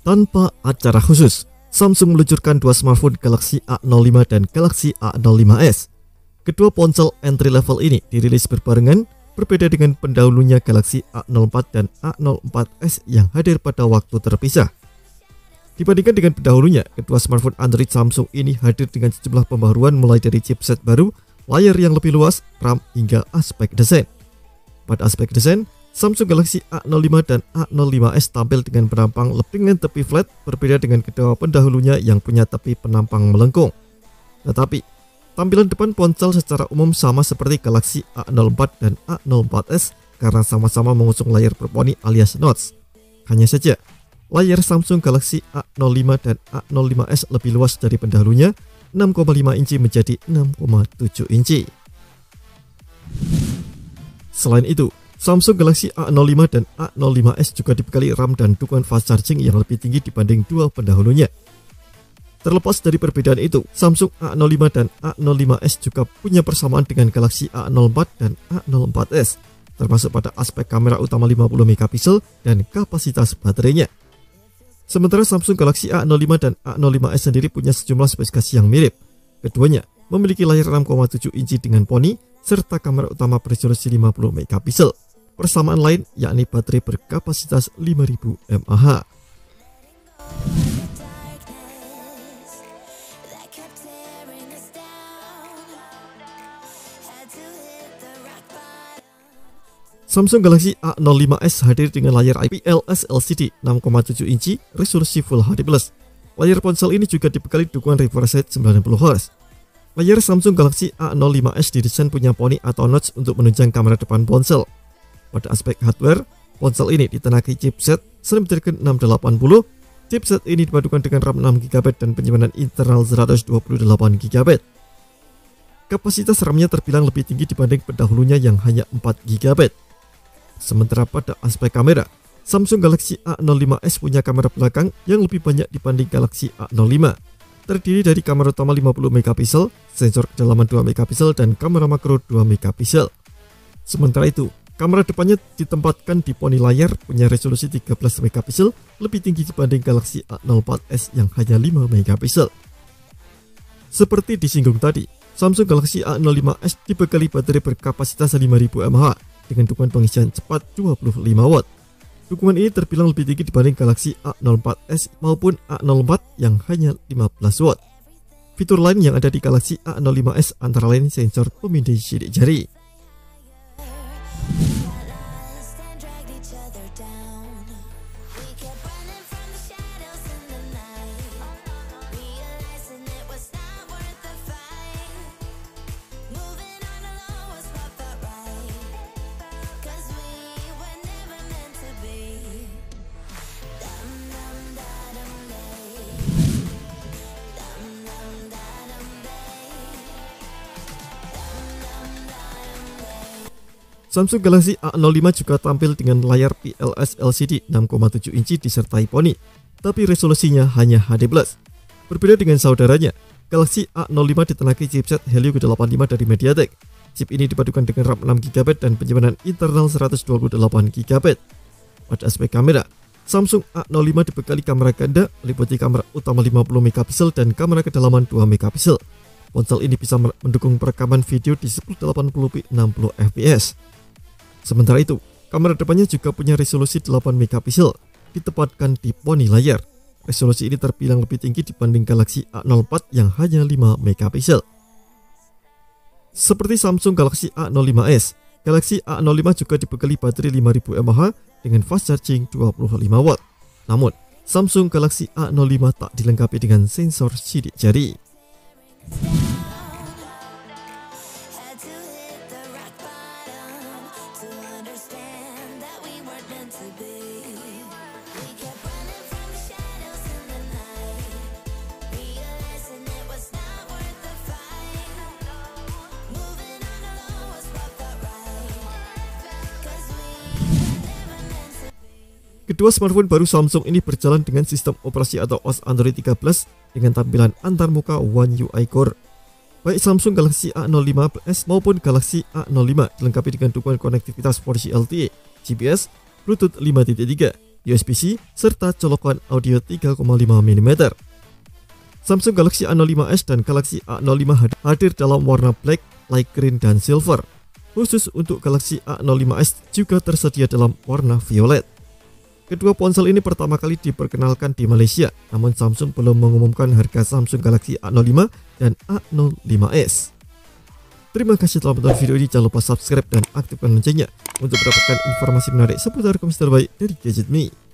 Tanpa acara khusus, Samsung meluncurkan dua smartphone Galaxy A05 dan Galaxy A05s. Kedua ponsel entry level ini dirilis berbarengan, berbeda dengan pendahulunya Galaxy A04 dan A04s yang hadir pada waktu terpisah. Dibandingkan dengan pendahulunya, kedua smartphone Android Samsung ini hadir dengan sejumlah pembaruan mulai dari chipset baru, layar yang lebih luas, RAM, hingga aspek desain. Pada aspek desain, Samsung Galaxy A05 dan A05s tampil dengan penampang dengan tepi flat, berbeda dengan kedua pendahulunya yang punya tepi penampang melengkung. Tetapi, tampilan depan ponsel secara umum sama seperti Galaxy A04 dan A04s karena sama-sama mengusung layar berponi alias notch. Hanya saja, layar Samsung Galaxy A05 dan A05s lebih luas dari pendahulunya, 6,5 inci menjadi 6,7 inci. Selain itu, Samsung Galaxy A05 dan A05s juga dibekali RAM dan dukungan fast charging yang lebih tinggi dibanding dua pendahulunya. Terlepas dari perbedaan itu, Samsung A05 dan A05s juga punya persamaan dengan Galaxy A04 dan A04s, termasuk pada aspek kamera utama 50 megapiksel dan kapasitas baterainya. Sementara Samsung Galaxy A05 dan A05s sendiri punya sejumlah spesifikasi yang mirip. Keduanya memiliki layar 6,7 inci dengan poni, serta kamera utama beresolusi 50 megapiksel. Persamaan lain yakni baterai berkapasitas 5000 mAh. Samsung Galaxy A05s hadir dengan layar IPS LCD 6,7 inci resolusi Full HD+. Layar ponsel ini juga dibekali dukungan refresh rate 90Hz. Layar Samsung Galaxy A05s didesain punya poni atau notch untuk menunjang kamera depan ponsel. Pada aspek hardware, ponsel ini ditenagai chipset Snapdragon 680. Chipset ini dipadukan dengan RAM 6GB dan penyimpanan internal 128GB. Kapasitas RAM-nya terbilang lebih tinggi dibanding pendahulunya yang hanya 4GB. Sementara pada aspek kamera, Samsung Galaxy A05s punya kamera belakang yang lebih banyak dibanding Galaxy A05. Terdiri dari kamera utama 50 megapiksel, sensor kedalaman 2 megapiksel, dan kamera makro 2 megapiksel. Sementara itu, kamera depannya ditempatkan di poni layar punya resolusi 13 megapiksel, lebih tinggi dibanding Galaxy A04s yang hanya 5 megapiksel. Seperti disinggung tadi, Samsung Galaxy A05s dibekali baterai berkapasitas 5000 mAh dengan dukungan pengisian cepat 25 watt. Dukungan ini terbilang lebih tinggi dibanding Galaxy A04s maupun A04 yang hanya 15 watt. Fitur lain yang ada di Galaxy A05s antara lain sensor pemindai sidik jari. Samsung Galaxy A05 juga tampil dengan layar PLS LCD 6,7 inci disertai poni, tapi resolusinya hanya HD+. Berbeda dengan saudaranya, Galaxy A05 ditenagai chipset Helio G85 dari MediaTek. Chip ini dipadukan dengan RAM 6GB dan penyimpanan internal 128GB. Pada aspek kamera, Samsung A05 dibekali kamera ganda, meliputi kamera utama 50 megapiksel dan kamera kedalaman 2 megapiksel. Ponsel ini bisa mendukung perekaman video di 1080p 60fps. Sementara itu, kamera depannya juga punya resolusi 8 megapiksel, ditempatkan di poni layar. Resolusi ini terbilang lebih tinggi dibanding Galaxy A04 yang hanya 5 megapiksel. Seperti Samsung Galaxy A05s, Galaxy A05 juga dibekali baterai 5000 mAh dengan fast charging 25 watt. Namun, Samsung Galaxy A05 tak dilengkapi dengan sensor sidik jari. Kedua smartphone baru Samsung ini berjalan dengan sistem operasi atau OS Android 13 dengan tampilan antarmuka One UI Core. Baik Samsung Galaxy A05s maupun Galaxy A05 dilengkapi dengan dukungan konektivitas 4G LTE, GPS, Bluetooth 5.3, USB-C, serta colokan audio 3,5 mm. Samsung Galaxy A05s dan Galaxy A05 hadir dalam warna black, light green, dan silver. Khusus untuk Galaxy A05s juga tersedia dalam warna violet. Kedua ponsel ini pertama kali diperkenalkan di Malaysia, namun Samsung belum mengumumkan harga Samsung Galaxy A05 dan A05s. Terima kasih telah menonton video ini, jangan lupa subscribe dan aktifkan loncengnya untuk mendapatkan informasi menarik seputar komputer terbaik dari Gadget Me.